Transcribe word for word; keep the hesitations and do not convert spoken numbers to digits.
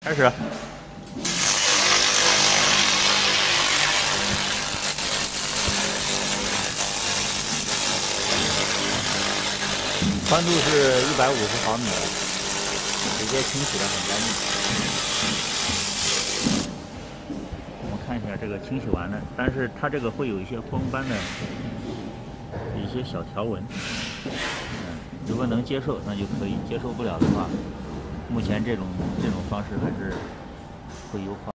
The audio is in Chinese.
开始。宽度是一百五十毫米，直接清洗的很干净。我们看一下这个清洗完了，但是它这个会有一些光斑的一些小条纹。嗯，如果能接受那就可以，接受不了的话，目前这种这种方式还是会优化。